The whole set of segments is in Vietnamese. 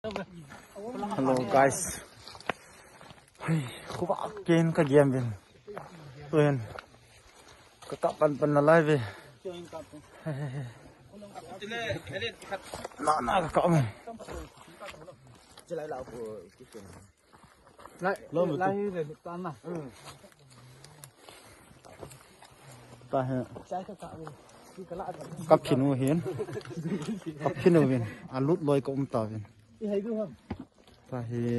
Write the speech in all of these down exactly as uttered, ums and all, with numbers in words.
Hello guys. Khu vực trên cái game bên bên cái cặp pan pan là live nó nó cái cặp này lại lại để tan mà ta cặp khinh u hiến cặp khinh u hiến anh lút lôi cũng tao hiến ta hi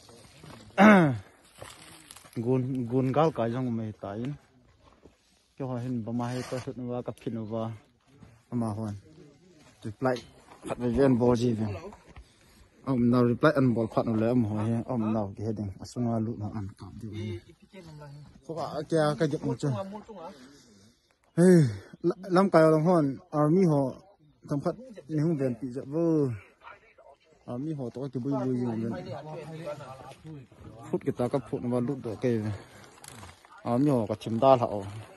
gun gun gal cái trong mày tại cho họ hình bấm mai có sự nó cặp khinh nó mà hoàn reply phát về viên bò gì vậy ông nào reply ăn bò phát nó lấy ông hỏi ông nào cái heading asung lút nó ăn cảm đi có cả kia cái dụng một chút hey làm cái lòng hòn army họ thằng phát nếu không về bị dập vơ army họ tôi cái bui bui gì vậy phút kita cái phút nó lút được cái army họ có chìm đa họ